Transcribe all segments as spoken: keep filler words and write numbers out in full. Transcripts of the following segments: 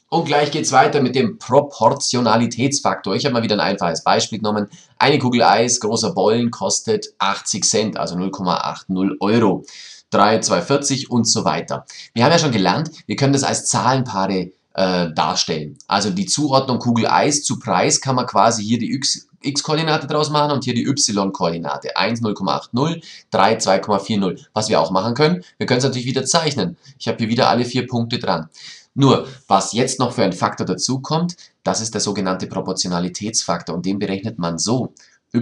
Und gleich geht's weiter mit dem Proportionalitätsfaktor. Ich habe mal wieder ein einfaches Beispiel genommen. Eine Kugel Eis, großer Bollen, kostet achtzig Cent, also null Komma achtzig Euro. drei, zwei, vierzig und so weiter. Wir haben ja schon gelernt, wir können das als Zahlenpaare äh, darstellen. Also die Zuordnung Kugel Eis zu Preis kann man quasi hier die X-Koordinate draus machen und hier die Y-Koordinate. eins, null Komma achtzig, drei, zwei Komma vierzig. Was wir auch machen können, wir können es natürlich wieder zeichnen. Ich habe hier wieder alle vier Punkte dran. Nur, was jetzt noch für ein Faktor dazu kommt, das ist der sogenannte Proportionalitätsfaktor und den berechnet man so,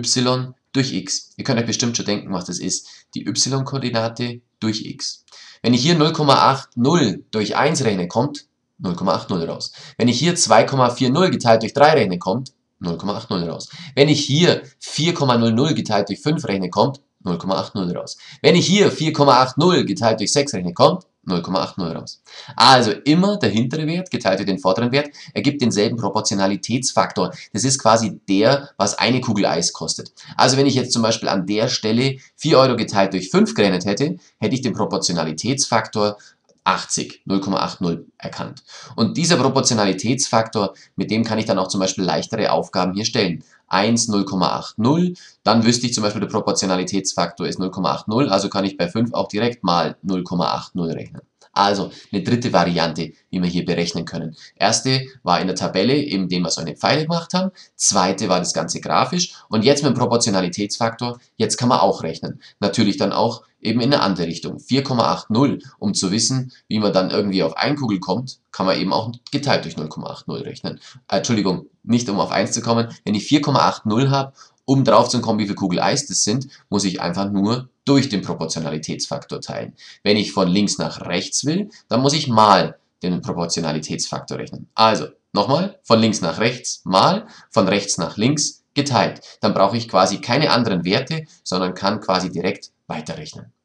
y durch x. Ihr könnt euch bestimmt schon denken, was das ist. Die y-Koordinate durch x. Wenn ich hier null Komma achtzig durch eins rechne, kommt null Komma achtzig raus. Wenn ich hier zwei Komma vierzig geteilt durch drei rechne, kommt null Komma achtzig raus. Wenn ich hier vier Komma null null geteilt durch fünf rechne, kommt null Komma achtzig raus. Wenn ich hier vier Komma achtzig geteilt durch sechs rechne, kommt null Komma achtzig raus. Also immer der hintere Wert geteilt durch den vorderen Wert ergibt denselben Proportionalitätsfaktor. Das ist quasi der, was eine Kugel Eis kostet. Also wenn ich jetzt zum Beispiel an der Stelle vier Euro geteilt durch fünf gerechnet hätte, hätte ich den Proportionalitätsfaktor achtzig, null Komma achtzig erkannt. Und dieser Proportionalitätsfaktor, mit dem kann ich dann auch zum Beispiel leichtere Aufgaben hier stellen. eins, null Komma achtzig, dann wüsste ich zum Beispiel, der Proportionalitätsfaktor ist null Komma achtzig, also kann ich bei fünf auch direkt mal null Komma achtzig rechnen. Also eine dritte Variante, wie wir hier berechnen können. Erste war in der Tabelle, indem wir so eine Pfeile gemacht haben. Zweite war das Ganze grafisch. Und jetzt mit dem Proportionalitätsfaktor, jetzt kann man auch rechnen. Natürlich dann auch eben in eine andere Richtung. vier Komma achtzig, um zu wissen, wie man dann irgendwie auf eine Kugel kommt, kann man eben auch geteilt durch null Komma achtzig rechnen. Äh, Entschuldigung, nicht um auf eins zu kommen. Wenn ich vier Komma achtzig habe, um drauf zu kommen, wie viele Kugel Eis das sind, muss ich einfach nur durch den Proportionalitätsfaktor teilen. Wenn ich von links nach rechts will, dann muss ich mal den Proportionalitätsfaktor rechnen. Also, nochmal, von links nach rechts mal, von rechts nach links geteilt. Dann brauche ich quasi keine anderen Werte, sondern kann quasi direkt weiterrechnen.